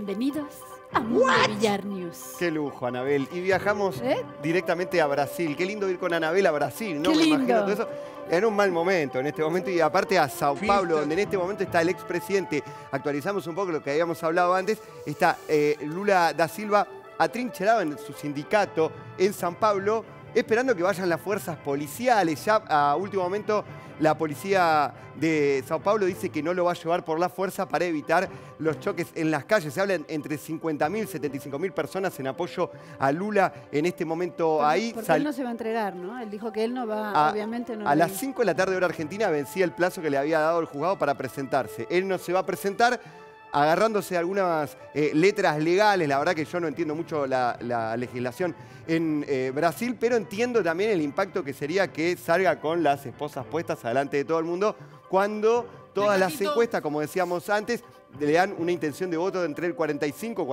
Bienvenidos a Mundo Villar News. Qué lujo, Anabel. Y viajamos directamente a Brasil. Qué lindo ir con Anabel a Brasil, ¿no? Qué Me lindo. imagino todo eso. En un mal momento en este momento y aparte a Sao Paulo, donde en este momento está el expresidente. Actualizamos un poco lo que habíamos hablado antes. Está Lula da Silva atrincherado en su sindicato en San Pablo, esperando que vayan las fuerzas policiales. Ya a último momento la policía de Sao Paulo dice que no lo va a llevar por la fuerza para evitar los choques en las calles. Se hablan entre 50.000 y 75.000 personas en apoyo a Lula en este momento ahí. Porque él no se va a entregar, ¿no? Él dijo que él no va, obviamente no va a las 5 de la tarde hora argentina vencía el plazo que le había dado el juzgado para presentarse. Él no se va a presentar, agarrándose algunas letras legales. La verdad que yo no entiendo mucho la legislación en Brasil, pero entiendo también el impacto que sería que salga con las esposas puestas adelante de todo el mundo cuando todas las encuestas, como decíamos antes, le dan una intención de voto de entre el 45 y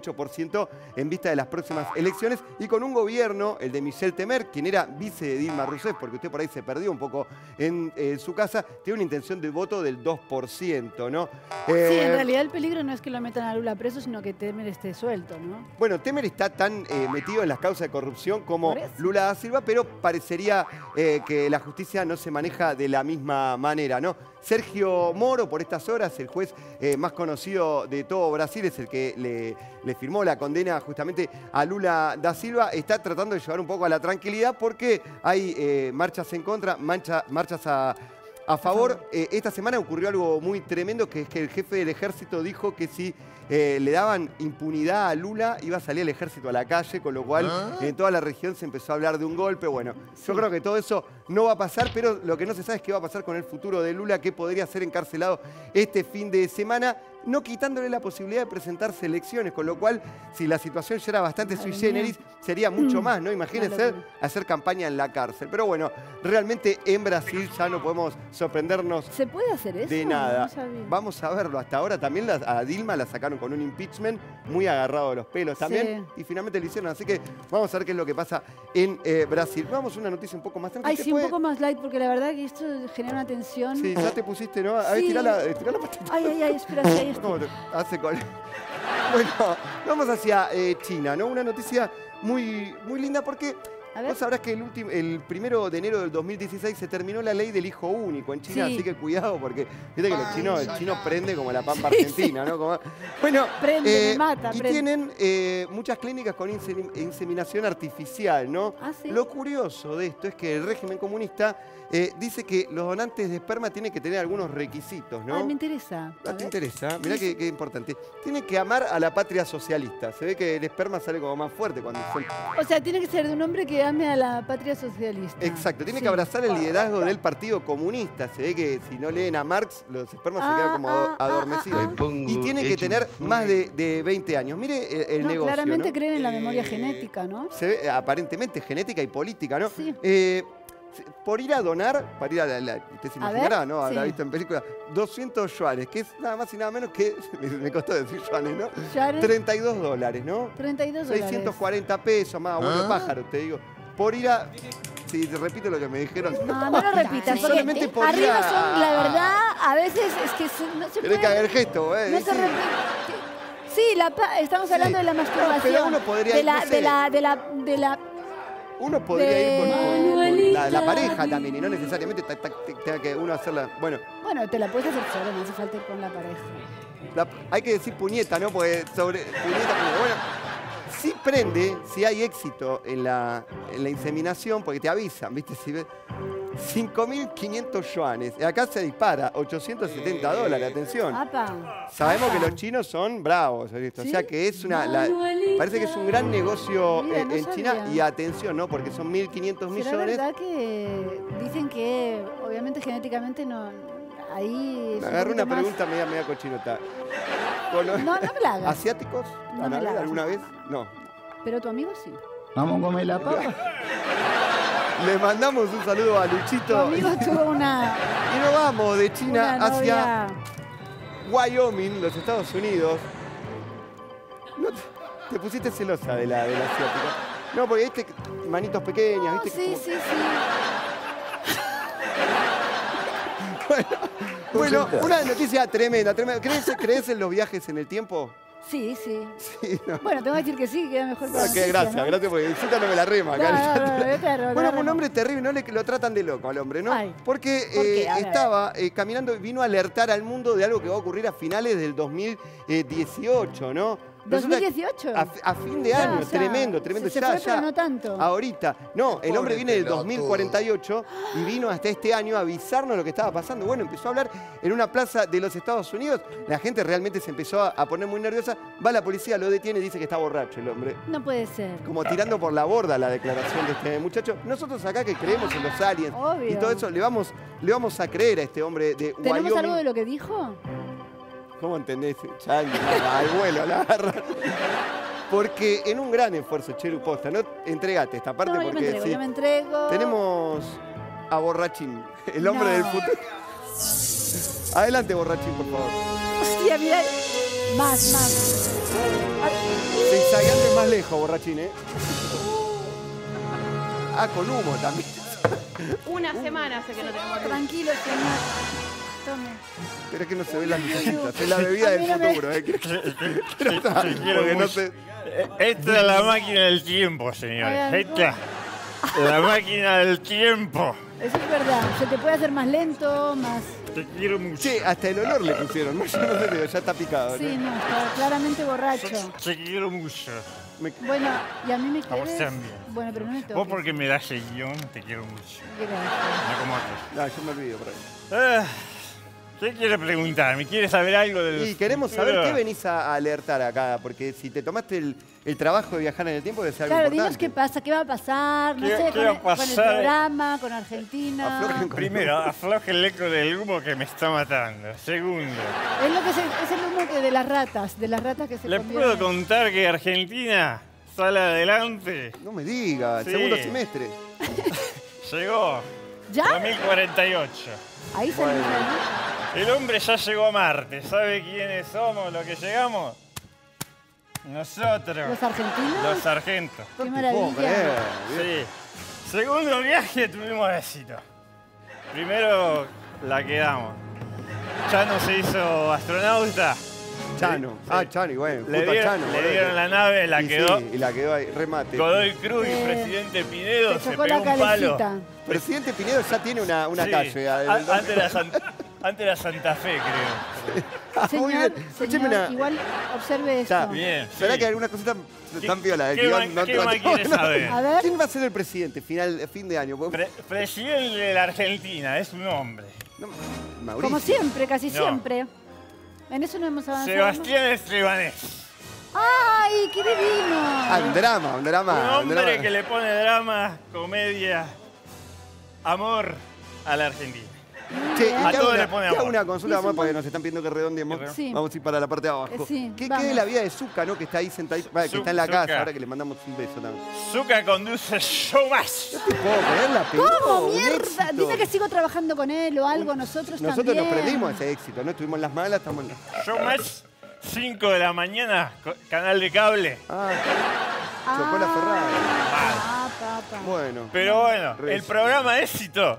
48% en vista de las próximas elecciones y con un gobierno, el de Michel Temer, quien era vice de Dilma Rousseff, porque usted por ahí se perdió un poco en su casa, tiene una intención de voto del 2%, ¿no? Sí, en realidad el peligro no es que lo metan a Lula preso, sino que Temer esté suelto, ¿no? Bueno, Temer está tan metido en las causas de corrupción como Lula da Silva, pero parecería que la justicia no se maneja de la misma manera, ¿no? Sergio Moro, por estas horas, el juez más conocido de todo Brasil, es el que le firmó la condena justamente a Lula da Silva, está tratando de llevar un poco a la tranquilidad porque hay marchas en contra, marchas a favor. Esta semana ocurrió algo muy tremendo, que es que el jefe del ejército dijo que si le daban impunidad a Lula, iba a salir el ejército a la calle, con lo cual en toda la región se empezó a hablar de un golpe. Bueno, yo creo que todo eso no va a pasar, pero lo que no se sabe es qué va a pasar con el futuro de Lula, que podría ser encarcelado este fin de semana, no quitándole la posibilidad de presentarse elecciones, con lo cual, si la situación ya era bastante sui generis, sería mucho más, ¿no? Imagínense hacer campaña en la cárcel. Pero bueno, realmente en Brasil ya no podemos sorprendernos. ¿Se puede hacer eso? De nada. No Vamos a verlo. Hasta ahora también a Dilma la sacaron con un impeachment muy agarrado de los pelos también. Y finalmente lo hicieron. Así que vamos a ver qué es lo que pasa en Brasil. Vamos a una noticia un poco más tranquila. Ay, sí, un poco más light, porque la verdad que esto genera una tensión. Sí, ya te pusiste, ¿no? A ver, tirá la patita. Ay, espera, sí, ahí estoy. Hace con... Bueno, vamos hacia China, ¿no? Una noticia muy linda porque vos sabrás que el 1 de enero del 2016 se terminó la ley del hijo único en China, así que cuidado porque viste que el chino prende como la pampa argentina, ¿no? Como, bueno, prende, me mata, y tienen muchas clínicas con inseminación artificial, ¿no? Lo curioso de esto es que el régimen comunista dice que los donantes de esperma tienen que tener algunos requisitos, ¿no? Me interesa. ¿Te interesa? Mirá qué importante. Tienen que amar a la patria socialista. Se ve que el esperma sale como más fuerte cuando son... O sea, tiene que ser de un hombre que ame a la patria socialista. Exacto. Tiene que abrazar el liderazgo del Partido Comunista. Se ve que si no leen a Marx, los espermas se quedan como adormecidos. Y tienen que tener más de 20 años. Mire el negocio, claramente ¿no? creen en la memoria genética, ¿no? Se ve, aparentemente genética y política, ¿no? Sí. Por ir a donar, para ir usted se imaginará, ¿no? Habrá visto en película, 200 yuanes, que es nada más y nada menos que, me costó decir yuanes, ¿no? $32, ¿no? 32 640 pesos, más abuelo de pájaro, te digo. Por ir a... Sí, te repito lo que me dijeron. No lo repitas, porque solamente por arriba son, la verdad, a veces es que no se puede... Tiene que haber gesto, ¿eh? No se repite. Sí, estamos hablando de la masturbación. Pero uno podría ir, uno podría ir con la pareja también, y no necesariamente tenga que uno hacerla... Bueno, te la puedes hacer solo, no hace falta ir con la pareja. Hay que decir puñeta, ¿no? Porque bueno, sí prende, si hay éxito en la inseminación, porque te avisan, ¿viste? Si ves 5.500 yuanes. Acá se dispara, $870, atención. Sabemos que los chinos son bravos, ¿sí? O sea que es parece que es un gran negocio en China. Y atención, ¿no? Porque son 1.500 millones. ¿Será verdad que dicen que obviamente genéticamente no... Ahí me agarré una pregunta media cochinota. No me la hagas. ¿Asiáticos? ¿Alguna vez? No. Pero tu amigo sí. Vamos a comer la papa. Le mandamos un saludo a Luchito. Tu amigo tuvo una... Y nos vamos de China hacia Wyoming, los Estados Unidos. ¿No te pusiste celosa de la asiática? No, porque viste manitos pequeñas, ¿viste? Sí. Bueno, una noticia tremenda. ¿Crees en los viajes en el tiempo? Sí, sí. Sí, no. Bueno, tengo que decir que sí, queda mejor para Ok, gracias, ¿no? gracias, porque Zucca no me la rema. No, acá. no, yo te Bueno, remo. un hombre terrible, ¿no? Lo tratan de loco al hombre, ¿no? Ay, Porque ¿por qué? A ver. estaba caminando y vino a alertar al mundo de algo que va a ocurrir a finales del 2018, ¿no? Resulta que ¿2018? A fin de Ya, año, o sea, tremendo, tremendo. se fue, pero no tanto. Ahorita. No, el hombre Pobre viene del pelotudo. 2048 y vino hasta este año a avisarnos lo que estaba pasando. Bueno, empezó a hablar en una plaza de los Estados Unidos. La gente realmente se empezó a poner muy nerviosa. Va la policía, lo detiene y dice que está borracho el hombre. No puede ser. Como tirando por la borda la declaración de este muchacho. Nosotros acá que creemos en los aliens Obvio. y todo eso, le vamos a creer a este hombre de ¿Tenemos Wyoming. algo de lo que dijo? ¿Cómo entendés? Changi, al vuelo, la agarra. Porque en un gran esfuerzo, Chelu, posta, ¿no? Entregate esta parte No, yo me porque entrego, sí. yo me entrego. Tenemos a Borrachín, el hombre No. del futuro. Adelante, Borrachín, por favor. Hostia, mira. Más. Zigzagueante más lejos, Borrachín, ¿eh? Ah, con humo también. Una semana hace que no tenemos luz. Tranquilo, señor. Tome. Pero es que no se ven las lucecitas, es la bebida A del mí no me- futuro, ¿eh? Porque no se... Esta es la máquina del tiempo, señores. Ay, Esta. La máquina del tiempo. Eso es verdad. Se te puede hacer más lento, más. Te quiero mucho. Che, hasta el olor le pusieron, ¿no? Yo no sé, digo, ya está picado, Sí, ¿no? no, está claramente borracho. Te quiero mucho. Bueno, y a mí me A vos querés. también. Bueno, pero no me toques. Vos porque me das el guión, te quiero mucho. Gracias. No como otros. No, yo me olvido por ahí. ¿Qué quiere preguntar? ¿Me quiere saber algo del Y queremos saber futuro? qué venís a alertar acá, porque si te tomaste el trabajo de viajar en el tiempo debe ser algo Claro, dinos importante. qué pasa, qué va a pasar, no ¿Qué- sé, qué va a con el pasar? programa, con Argentina. Aflojen Primero, afloje el eco del humo que me está matando. Segundo, Es lo que es el humo de las ratas que se ¿le comieron. puedo contar que Argentina sale adelante? No me digas, Sí. segundo semestre. Llegó. ¿Ya? 2048. Ahí salimos, Bueno. ¿no? El hombre ya llegó a Marte. ¿Sabe quiénes somos los que llegamos? Nosotros. ¿Los argentinos? Los sargentos. Qué Puedo maravilla. creer. Sí. Segundo viaje tuvimos éxito. Primero la quedamos. Chano se hizo astronauta. Chano. Sí. Ah, Chano, y bueno, Le justo a dieron, Chano. le boludo. dieron la nave, la Y quedó. sí, y la quedó ahí, remate. Godoy Cruz y Eh, presidente Pinedo Se se chocó pegó la un palo. calecita. Presidente Pinedo ya tiene una Sí. calle. Antes era Santa Fe, creo. Muy Señor, bien. Escúcheme señor, una... igual observe Ya. esto. Bien. ¿Será sí. que hay alguna cosita tan viola? qué más- qué más quiere saber? A ver. ¿Quién va a ser el presidente fin de año? Presidente de la Argentina, es un hombre. No, Mauricio. Como siempre, casi No. siempre. En eso no hemos avanzado. Sebastián Estebanés. ¡Ay, qué divino! Ah, un drama. Un hombre que le pone drama, comedia, amor a la Argentina. Che, bien. y A te hago todos una, le pone te hago amor. una consulta Sí, más sí, porque sí. nos están pidiendo que redondeemos. Sí. Vamos a ir para la parte de abajo. Sí, ¿Qué vamos. es la vida de Zucca, no? Que está ahí sentadito, que está en la Zucca. casa, ahora que le mandamos un beso también. Zucca conduce show más. No te puedo creer, la pegó, ¿Cómo, un mierda? éxito. Dice que sigo trabajando con él o algo, nosotros Nosotros también. nos prendimos a ese éxito, ¿no? Estuvimos en las malas, estamos en las... Show más, 5 de la mañana, canal de cable. Ah, chocó la Ferrari. Ah, papá. Bueno. Pero bueno, Re- el programa éxito,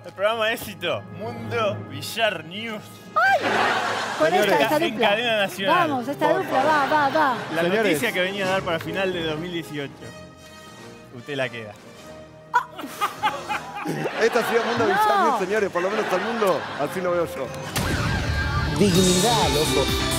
Mundo Villar News. Con Señores, esta en dupla. cadena nacional. Vamos, esta Por dupla, va. La Señores. noticia que venía a dar para final de 2018. Usted la queda. Esto ha sido Mundo Villar, señores, por lo menos todo el mundo, así lo veo yo. Dignidad, loco.